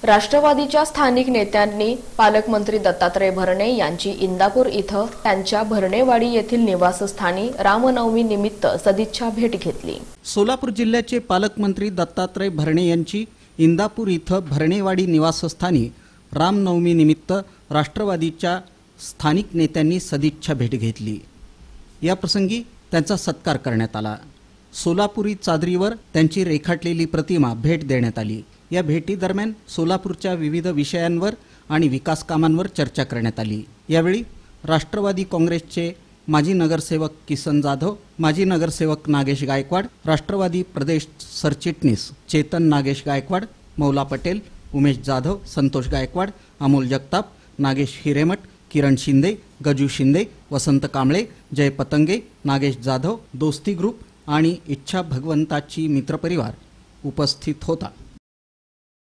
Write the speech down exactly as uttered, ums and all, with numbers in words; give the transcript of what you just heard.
राष्ट्रवादीच्या स्थानिक नेत्यांनी पालकमंत्री दत्तात्रय भरणे यांची इंदापूर इथं त्यांच्या भरणेवाडी येथील निवासस्थानी रामनवमी निमित्त सदिच्छा भेट घेतली। सोलापूर जिल्ह्याचे पालकमंत्री दत्तात्रय भरणे यांची इंदापूर इथं भरणेवाडी निवासस्थानी रामनवमी निमित्त राष्ट्रवादीच्या स्थानिक नेत्यांनी सदिच्छा भेट घेतली। या प्रसंगी त्यांचा सत्कार करण्यात आला। सोलापुरी चादरीवर त्यांची रेखाटलेली प्रतिमा भेट देण्यात आली। या भेटी दरम्यान सोलापूरच्या विविध विषयांवर आणि विकास कामांवर चर्चा करण्यात आली। यावेळी राष्ट्रवादी काँग्रेसचे माजी नगरसेवक किसन जाधव, माजी नगरसेवक नागेश गायकवाड, राष्ट्रवादी प्रदेश सरचिटणीस चेतन नागेश गायकवाड, मौला पटेल, उमेश जाधव, संतोष गायकवाड, अमोल जगताप, नागेश हिरेमठ, किरण शिंदे, गजू शिंदे, वसंत कांबळे, जय पतंगे, नागेश जाधव, दोस्ती ग्रुप आणि इच्छा भगवंताची मित्रपरिवार उपस्थित होता।